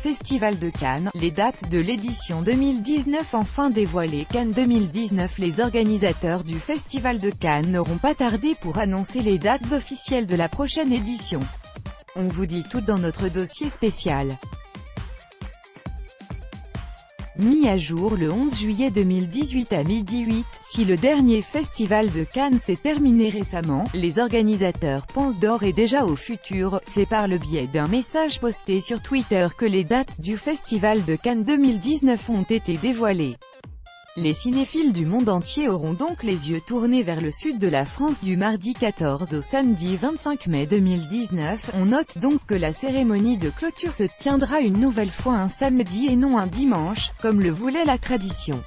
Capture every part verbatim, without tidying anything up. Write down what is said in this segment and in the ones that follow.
Festival de Cannes, les dates de l'édition deux mille dix-neuf enfin dévoilées. Cannes deux mille dix-neuf. Les organisateurs du Festival de Cannes n'auront pas tardé pour annoncer les dates officielles de la prochaine édition. On vous dit tout dans notre dossier spécial. Mis à jour le onze juillet deux mille dix-huit à midi huit, si le dernier festival de Cannes s'est terminé récemment, les organisateurs pensent d'ores et déjà au futur. C'est par le biais d'un message posté sur Twitter que les dates du Festival de Cannes deux mille dix-neuf ont été dévoilées. Les cinéphiles du monde entier auront donc les yeux tournés vers le sud de la France du mardi quatorze au samedi vingt-cinq mai deux mille dix-neuf. On note donc que la cérémonie de clôture se tiendra une nouvelle fois un samedi et non un dimanche, comme le voulait la tradition.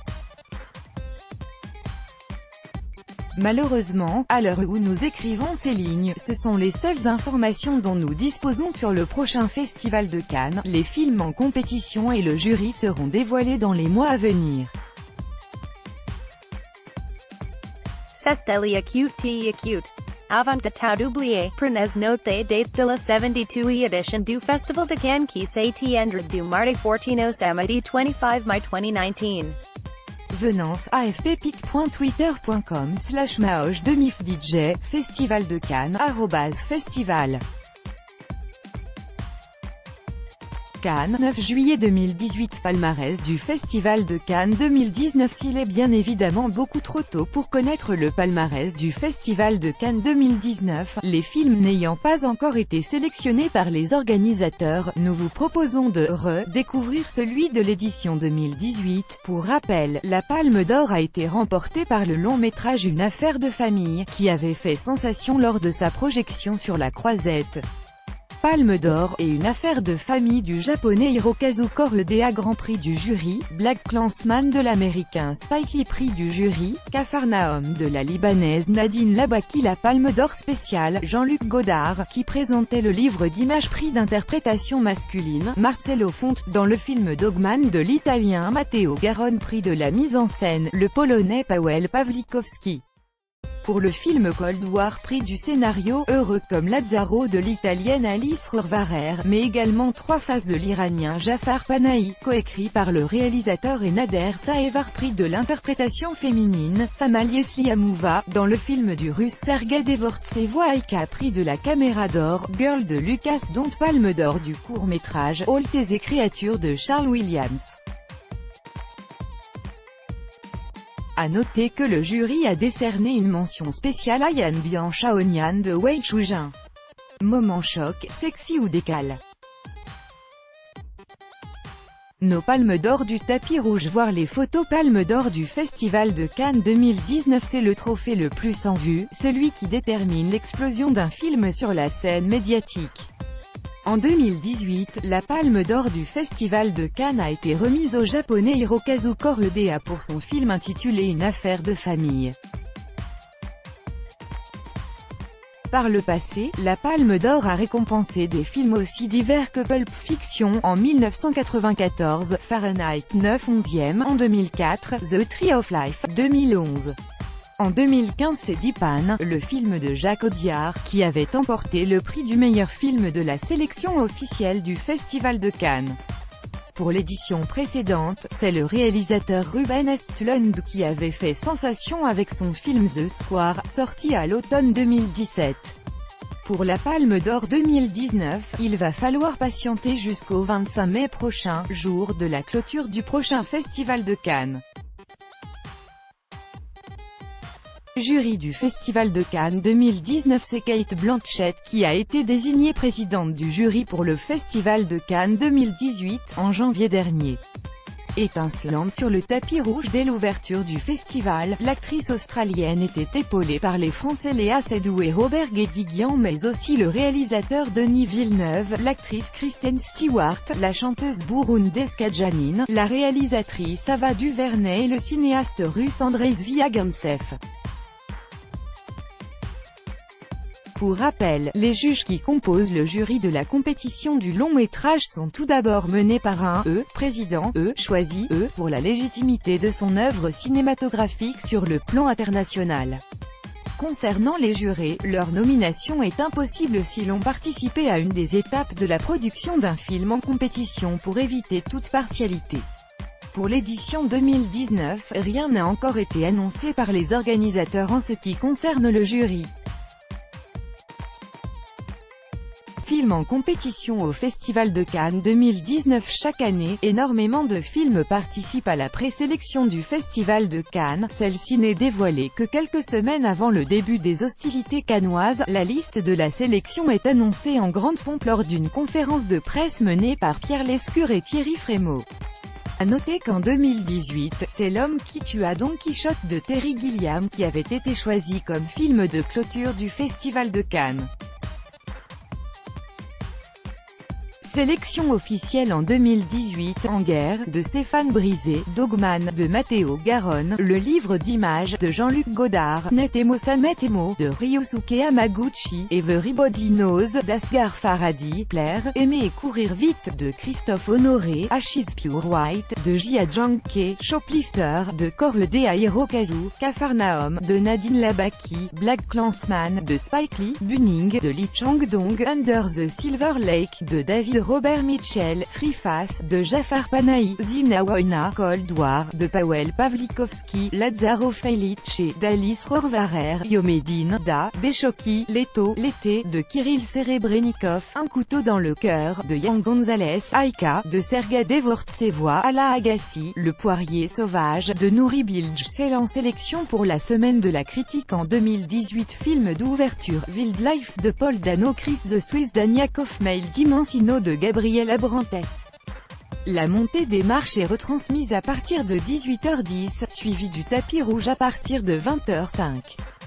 Malheureusement, à l'heure où nous écrivons ces lignes, ce sont les seules informations dont nous disposons sur le prochain Festival de Cannes. Les films en compétition et le jury seront dévoilés dans les mois à venir. Cestelia Cute Cute. Avant de tout oublier, prenez note des dates de la soixante-deuxième édition du Festival de Cannes qui se tiendra du mardi quatorze au samedi vingt-cinq mai deux mille dix-neuf. Venance, afppic point twitter point com slash maoj demifdj, Festival de Cannes, arrobase festival. Cannes, neuf juillet deux mille dix-huit. Palmarès du Festival de Cannes deux mille dix-neuf. S'il est bien évidemment beaucoup trop tôt pour connaître le palmarès du Festival de Cannes deux mille dix-neuf, les films n'ayant pas encore été sélectionnés par les organisateurs, nous vous proposons de redécouvrir celui de l'édition deux mille dix-huit. Pour rappel, la Palme d'Or a été remportée par le long-métrage Une affaire de famille, qui avait fait sensation lors de sa projection sur la Croisette. Palme d'Or, et Une affaire de famille du japonais Hirokazu Koreeda, Grand Prix du jury, Black Klansman de l'américain Spike Lee, Prix du jury, Capharnaüm de la libanaise Nadine Labaki. La Palme d'Or spéciale, Jean-Luc Godard, qui présentait le livre d'images, Prix d'interprétation masculine, Marcello Fonte, dans le film Dogman de l'italien Matteo Garrone. Prix de la mise en scène, le polonais Paweł Pawlikowski. Pour le film Cold War, prix du scénario, Heureux comme Lazzaro de l'italienne Alice Rohrwacher, mais également Trois faces de l'iranien Jafar Panahi, coécrit par le réalisateur et Nader Saevar. Prix de l'interprétation féminine, Samal Yesliamova, dans le film du russe Sergei Dvortsevoïka. Prix de la caméra d'or, Girl de Lucas Dont. Palme d'or du court-métrage, All tes créatures de Charles Williams. À noter que le jury a décerné une mention spéciale à Yan Bianchaonian de Wei Chujin. Moment choc, sexy ou décale. Nos palmes d'or du tapis rouge. Voir les photos palmes d'or du Festival de Cannes deux mille dix-neuf. C'est le trophée le plus en vue, celui qui détermine l'explosion d'un film sur la scène médiatique. En deux mille dix-huit, la Palme d'Or du Festival de Cannes a été remise au japonais Hirokazu Koreeda pour son film intitulé Une affaire de famille. Par le passé, la Palme d'Or a récompensé des films aussi divers que Pulp Fiction en mille neuf cent quatre-vingt-quatorze, Fahrenheit neuf onzième en deux mille quatre, The Tree of Life deux mille onze. En deux mille quinze, c'est Dipan, le film de Jacques Audiard, qui avait emporté le prix du meilleur film de la sélection officielle du Festival de Cannes. Pour l'édition précédente, c'est le réalisateur Ruben Östlund qui avait fait sensation avec son film The Square, sorti à l'automne deux mille dix-sept. Pour la Palme d'Or deux mille dix-neuf, il va falloir patienter jusqu'au vingt-cinq mai prochain, jour de la clôture du prochain Festival de Cannes. Jury du Festival de Cannes deux mille dix-neuf. C'est Cate Blanchett qui a été désignée présidente du jury pour le Festival de Cannes deux mille dix-huit, en janvier dernier. Étincelante sur le tapis rouge dès l'ouverture du festival, l'actrice australienne était épaulée par les Français Léa Seydoux et Robert Guédiguian, mais aussi le réalisateur Denis Villeneuve, l'actrice Kristen Stewart, la chanteuse burundaise Janine, la réalisatrice Ava DuVernay et le cinéaste russe Andrei Zvyagintsev. Pour rappel, les juges qui composent le jury de la compétition du long-métrage sont tout d'abord menés par un « E », président « E », choisi « E » pour la légitimité de son œuvre cinématographique sur le plan international. Concernant les jurés, leur nomination est impossible si l'on participait à une des étapes de la production d'un film en compétition pour éviter toute partialité. Pour l'édition deux mille dix-neuf, rien n'a encore été annoncé par les organisateurs en ce qui concerne le jury. Film en compétition au Festival de Cannes deux mille dix-neuf. Chaque année, énormément de films participent à la présélection du Festival de Cannes. Celle-ci n'est dévoilée que quelques semaines avant le début des hostilités cannoises. La liste de la sélection est annoncée en grande pompe lors d'une conférence de presse menée par Pierre Lescure et Thierry Frémaux. À noter qu'en deux mille dix-huit, c'est L'homme qui tua Don Quichotte de Terry Gilliam qui avait été choisi comme film de clôture du Festival de Cannes. Sélection officielle en deux mille dix-huit, En guerre, de Stéphane Brisé, Dogman, de Matteo Garonne, Le livre d'images, de Jean-Luc Godard, Netemo Sametemo, de Ryosuke Hamaguchi, Everybody Knows, d'Asghar Farhadi, Plaire, Aimer et courir vite, de Christophe Honoré, Ashes Pure White, de Jia Janke, Shoplifter, de Korle de Hirokazu, Capharnaüm, de Nadine Labaki, Black Clansman, de Spike Lee, Bunning, de Lee Chang-dong, Under the Silver Lake, de David Robert Mitchell, Triface, de Jafar Panahi, Zina Wojna, Cold War, de Paweł Pawlikowski, Lazzaro Felice, d'Alice Rohrwarer, Yomedine, Da, Beshoki, Leto, L'été, de Kirill Serebrennikov, Un couteau dans le cœur, de Yann Gonzalez, Aika, de Serga Devortsevoa, Ala Agassi, Le poirier sauvage, de Nouri Bilge. C'est en sélection pour la semaine de la critique en deux mille dix-huit. Film d'ouverture, Wildlife, de Paul Dano, Chris the Swiss, Daniakov, Mail Dimensino, de Gabriel Abrantes. La montée des marches est retransmise à partir de dix-huit heures dix, suivie du tapis rouge à partir de vingt heures cinq.